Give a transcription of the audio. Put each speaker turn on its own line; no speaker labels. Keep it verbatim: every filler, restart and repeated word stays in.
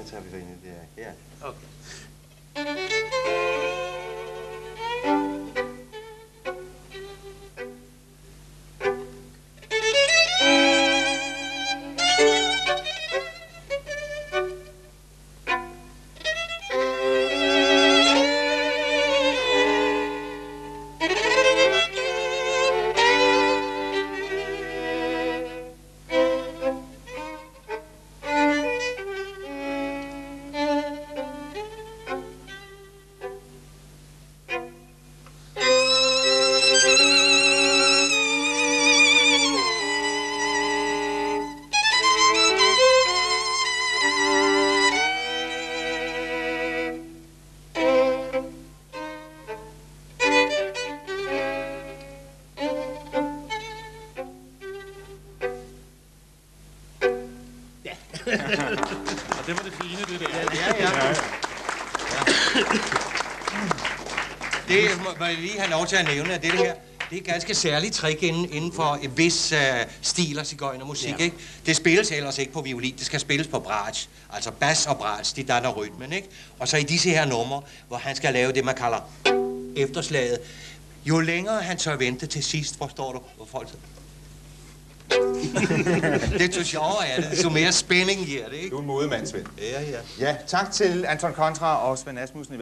Den tager vi så ind i det her. Ja.
Okay.
Og det var det fine, det der.
Ja, ja. ja. Det må jeg lige have lov til at nævne, at det her, det er et ganske særligt trick inden, inden for en vis uh, stil og sigøjnermusik, ja. Ikke? Det spilles ellers ikke på violin, det skal spilles på bratsch. Altså bas og bratsch, de danner rytmen, ikke? Og så i disse her numre, hvor han skal lave det, man kalder efterslaget. Jo længere han tør vente til sidst, forstår du, hvor folk... Det er sjovere, ja. Det er så mere spænding her, det, ikke?
Du er en modemand, Svend.
Ja, ja.
Ja, tak til Anton Kontra og Svend Asmussen.